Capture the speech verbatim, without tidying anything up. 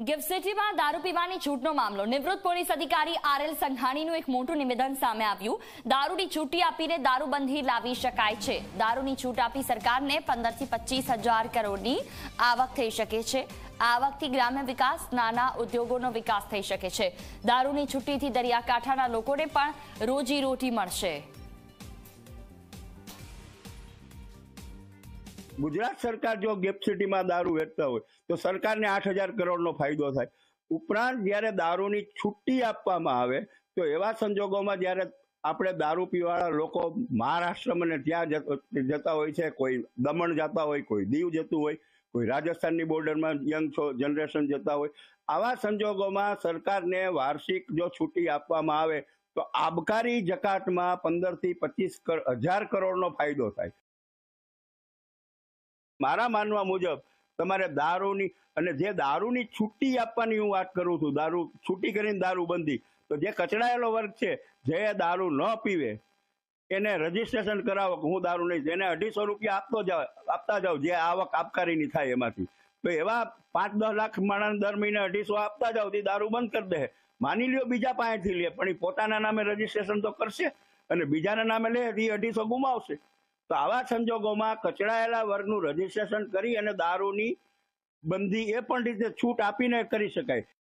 Gift સિટીમાં દારૂ પીવાની છૂટનો મામલો. નિવૃત્ત પોલીસ અધિકારી આર એલ સંઘાણીનું એક મોટું નિવેદન સામે આવ્યું. દારૂની છૂટી આપીને દારૂબંધી લાવી શકાય છે. દારૂની છૂટ આપી સરકારને પંદર થી પચીસ હજાર કરોડની આવક થઈ શકે છે. આવકથી ગ્રામ્ય વિકાસ, નાના ઉદ્યોગોનો વિકાસ થઈ શકે છે. દારૂની છૂટીથી દરિયાકાંઠાના લોકોને પણ રોજી રોટી મળશે. ગુજરાત સરકાર જો ગિફ્ટ સિટીમાં દારૂ વેચતા હોય તો સરકારને આઠ હજાર કરોડનો ફાયદો થાય. ઉપરાંત જ્યારે દારૂની છુટ્ટી આપવામાં આવે તો એવા સંજોગોમાં જ્યારે આપણે દારૂ પીવાળા લોકો મહારાષ્ટ્રમાં ને ત્યાં જતા હોય છે, કોઈ દમણ જતા હોય, કોઈ દીવ જતું હોય, કોઈ રાજસ્થાનની બોર્ડરમાં યંગ જનરેશન જતા હોય, આવા સંજોગોમાં સરકારને વાર્ષિક જો છુટ્ટી આપવામાં આવે તો આબકારી જકાતમાં પંદર થી પચીસ હજાર કરોડનો ફાયદો થાય. મારા માનવા મુજબ તમારે દારૂની અને જે દારૂની છુટ્ટી આપવાની હું વાત કરું છું, દારૂ છૂટી કરીને દારૂ બંધી, તો જે કચડાયેલો વર્ગ છે જે દારૂ ન પીવે એને રજીસ્ટ્રેશન કરાવો કે હું દારૂ નહીં, જેને અઢીસો રૂપિયા આપતો જાવ આપતા જાવ જે આવક આબકારીની થાય એમાંથી, તો એવા પાંચ દસ લાખ માણસ દર મહિને અઢીસો આપતા જાવ તે દારૂ બંધ કરી દે. માની લ્યો બીજા પાસેથી લે પણ એ પોતાના નામે રજીસ્ટ્રેશન તો કરશે અને બીજાના નામે લે એ અઢીસો ગુમાવશે. તો આવા સંજોગોમાં કચડાયેલા વર્ગનું રજીસ્ટ્રેશન કરી અને દારૂની બંધી એ પણ રીતે છૂટ આપીને કરી શકાય.